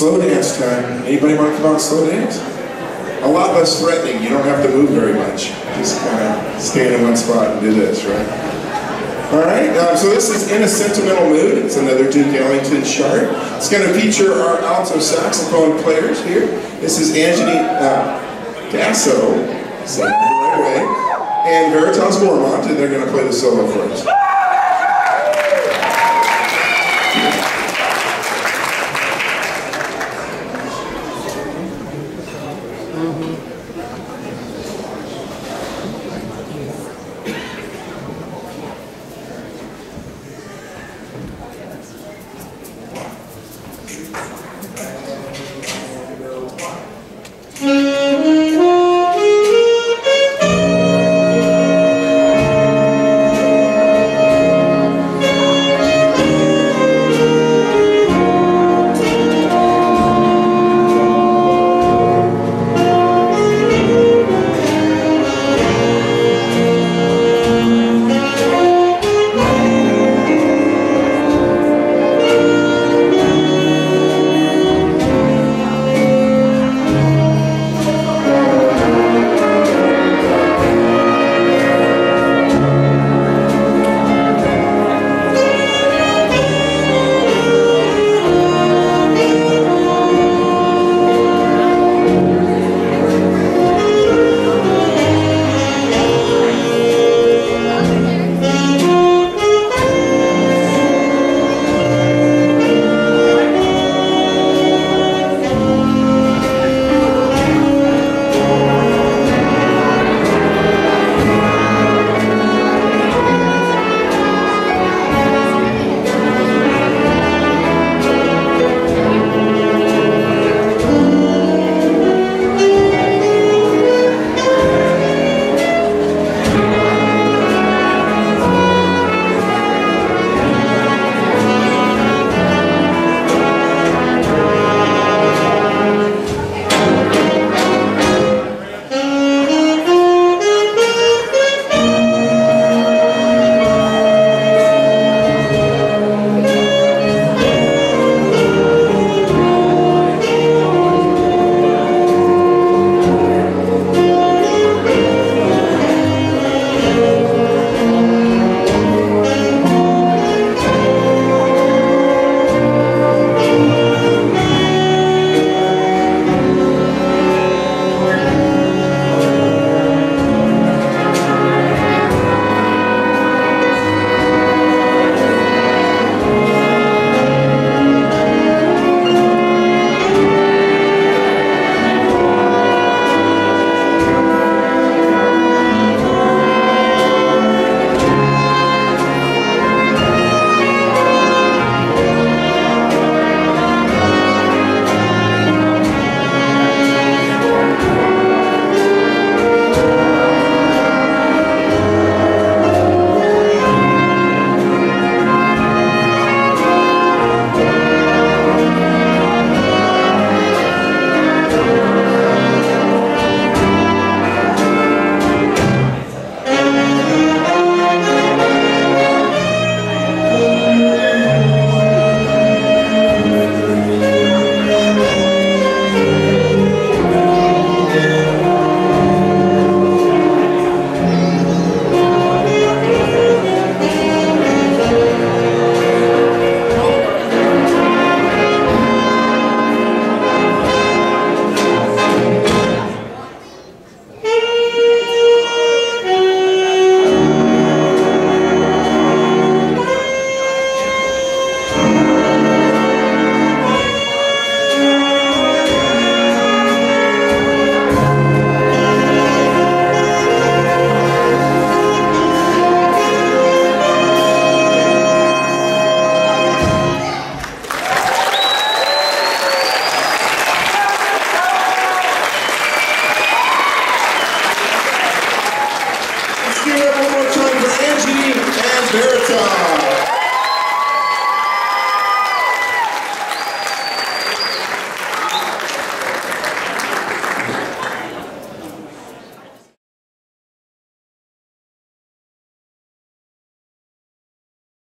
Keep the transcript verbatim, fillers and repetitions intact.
Slow dance time. Anybody want to come out and slow dance? A lot less threatening. You don't have to move very much. Just kind of stand in one spot and do this, right? All right, um, so this is In a Sentimental Mood. It's another Duke Ellington chart. It's going to feature our alto saxophone players here. This is Anthony uh, Gasso, said it the right way, and Veritas Gormont, and they're going to play the solo for us.